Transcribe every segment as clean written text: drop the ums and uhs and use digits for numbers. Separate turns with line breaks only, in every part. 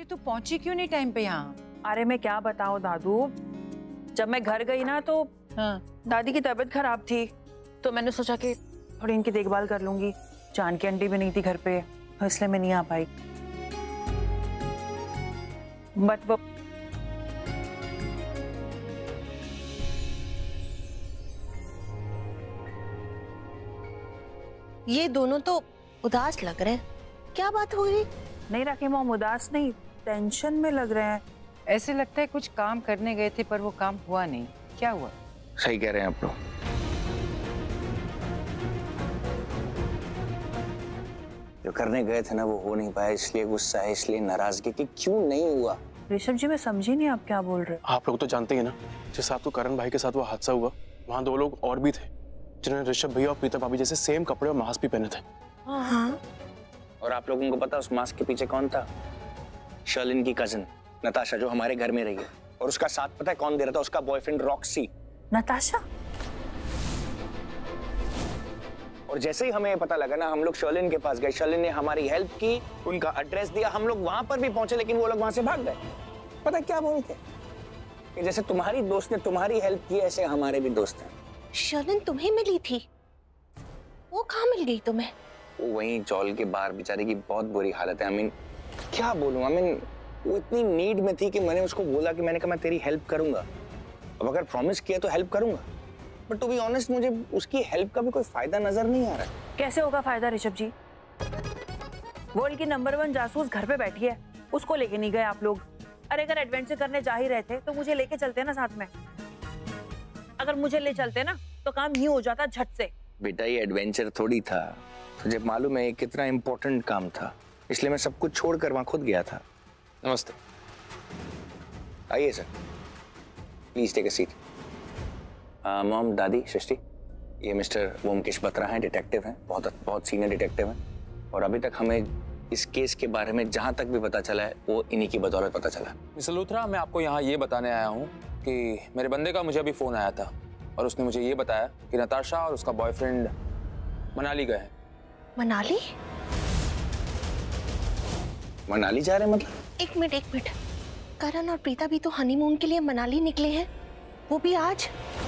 अरे तू पहुंची क्यों नहीं टाइम पे यहाँ?
अरे मैं क्या बताऊं दादू, जब मैं घर गई ना तो दादी की तबीयत खराब थी, तो मैंने सोचा कि थोड़ी इनकी देखभाल कर लूंगी। जानकी आंटी भी नहीं थी घर पे, तो इसलिए मैं नहीं आ पाई। बट वो
ये दोनों तो उदास लग रहे हैं, क्या बात हो गई?
नहीं राखी मॉम, उदास नहीं, टेंशन में लग रहे हैं।
ऐसे लगता है कुछ काम करने गए थे पर वो काम हुआ नहीं। क्या हुआ?
सही कह रहे हैं आप लोग। जो करने गए थे ना वो हो नहीं पाया, इसलिए गुस्सा है, इसलिए नाराजगी कि क्यों नहीं हुआ।
ऋषभ जी मैं समझी नहीं आप क्या बोल रहे हो।
आप लोग तो जानते हैं ना, जिस रात को करण भाई के साथ वो हादसा हुआ, वहाँ 2 लोग और भी थे जिन्होंने ऋषभ भैया और प्रीता भाभी जैसे सेम कपड़े और मास्क भी पहने थे।
हाँ।
और आप लोगों को पता उस मास्क के पीछे कौन था? शर्लिन की कजन नताशा, जो हमारे घर में रही है। और उसका साथ पता है कौन दे रहा था? उसका बॉयफ्रेंड रॉक्सी।
नताशा?
और जैसे ही हमें पता लगा ना, हम लोग शर्लिन के पास गए, शर्लिन ने हमारी हेल्प की, उनका एड्रेस दिया, हम लोग वहां पर भी पहुंचे, लेकिन वो लोग वहां से भाग गए। पता क्या बोलते कि जैसे तुम्हारी दोस्त ने तुम्हारी हेल्प की, ऐसे हमारे भी दोस्त हैं।
शर्लिन तुम्हें मिली थी? वो कहाँ मिल गई तुम्हें?
वो वहीं चौल के बाहर, बेचारी की बहुत बुरी हालत है। I mean, क्या बोलूं, I mean, वो इतनी नीड में थी कि मैंने उसको बोला कि मैंने कहा मैं तेरी हेल्प करूंगा, अब अगर प्रॉमिस किया तो हेल्प करूंगा। बट टू बी ऑनेस्ट मुझे उसकी हेल्प का भी कोई फायदा नजर नहीं आ रहा।
कैसे होगा फायदा ऋषभ जी? वर्ल्ड की नंबर 1 जासूस घर पे बैठी है, उसको लेके नहीं गए आप लोग। अरे अगर एडवेंचर करने जा ही रहे थे तो मुझे लेके चलते ना साथ में। अगर मुझे ले चलते ना तो काम ही हो जाता झट से।
बेटा ये एडवेंचर थोड़ी था, तुझे मालूम है ये कितना इम्पोर्टेंट काम था, इसलिए मैं सब कुछ छोड़कर वहां खुद गया था। नमस्ते, आइए sir, please take a seat. Mom, दादी, सृष्टि, ये मिस्टर ओमकेश बत्रा हैं, डिटेक्टिव हैं, बहुत सीनियर डिटेक्टिव हैं। और अभी तक हमें इस केस के बारे में जहां तक भी पता चला है वो इन्हीं की बदौलत पता चला।
मिस्टर लूथरा, मैं आपको यहाँ ये बताने आया हूँ कि मेरे बंदे का मुझे अभी फोन आया था और उसने मुझे ये बताया कि नताशा और उसका बॉयफ्रेंड मनाली गए हैं।
मनाली?
मनाली जा रहे हैं मतलब?
एक मिनट, करण और प्रीता भी तो हनीमून के लिए मनाली निकले हैं, वो भी आज।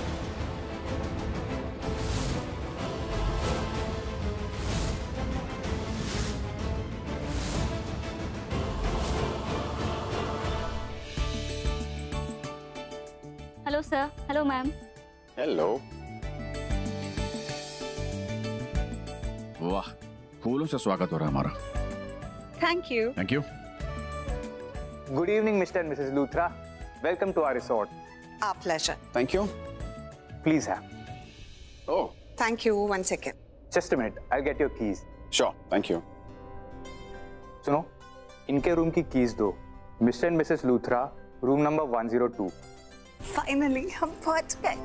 Hello sir. Hello ma'am.
Hello.
वाह, फूलों से स्वागत हो रहा है हमारा।
Thank you.
Thank you.
Good evening, Mr. and Mrs. Luthra. Welcome to our resort.
Our pleasure.
Thank you.
Please have.
Oh,
Thank you. 1 second.
Just a minute. I'll get your keys.
Sure, thank you.
सुनो, इनके room की keys दो। Mr. and Mrs. Luthra, room number 102.
Finally, हम पहुंच गए।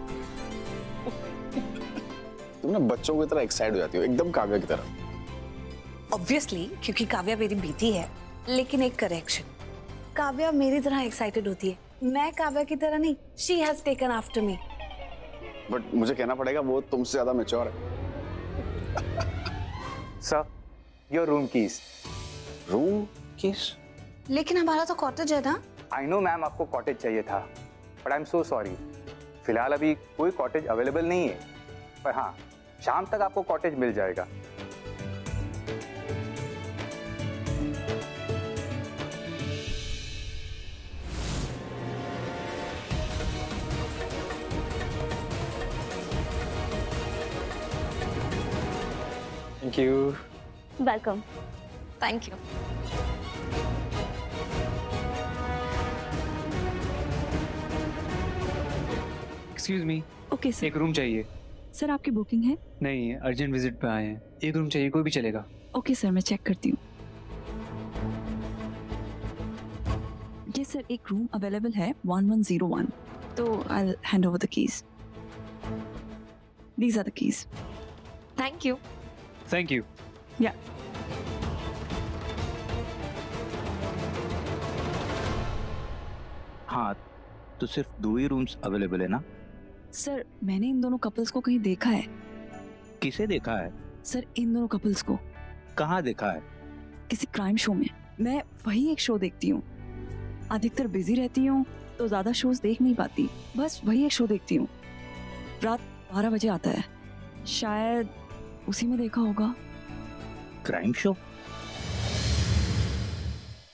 तुम ना बच्चों की तरह एक्साइट हो जाती हो, एकदम काव्या की तरह।
Obviously, क्योंकि काव्या मेरी बेटी है, लेकिन एक करेक्शन, काव्या मेरी तरह एक्साइटेड होती है, मैं काव्या की तरह नहीं। She has taken after me.
But मुझे कहना पड़ेगा वो तुमसे ज्यादा मैच्योर है।
Sir, your room keys.
Room keys?
लेकिन हमारा तो कॉटेज है ना?
I know मैम आपको कॉटेज चाहिए था, but I'm so sorry. फिलहाल अभी कोई कॉटेज अवेलेबल नहीं है, पर हाँ, शाम तक आपको कॉटेज मिल जाएगा।
Thank you.
Welcome.
Thank you.
Excuse me,
okay sir.
एक रूम चाहिए।
सर आपकी बुकिंग है?
नहीं, अर्जेंट विजिट पे आए हैं। एक रूम चाहिए, कोई भी चलेगा।
ओके सर, मैं चेक करती हूँ। ये सर एक रूम अवेलेबल है 1101, तो I will hand over the keys. These are the keys. Thank you.
Thank you.
Yeah
हाँ, तो सिर्फ 2 ही रूम्स अवेलेबल है ना?
सर मैंने इन दोनों कपल्स को कहीं देखा है।
किसे देखा है?
सर इन दोनों कपल्स को
कहाँ देखा है?
किसी क्राइम शो में। मैं वही एक शो देखती हूँ। अधिकतर बिजी रहती हूँ तो ज्यादा शोज देख नहीं पाती, बस वही एक शो देखती हूँ। रात 12 बजे आता है, शायद उसी में देखा होगा।
Crime show?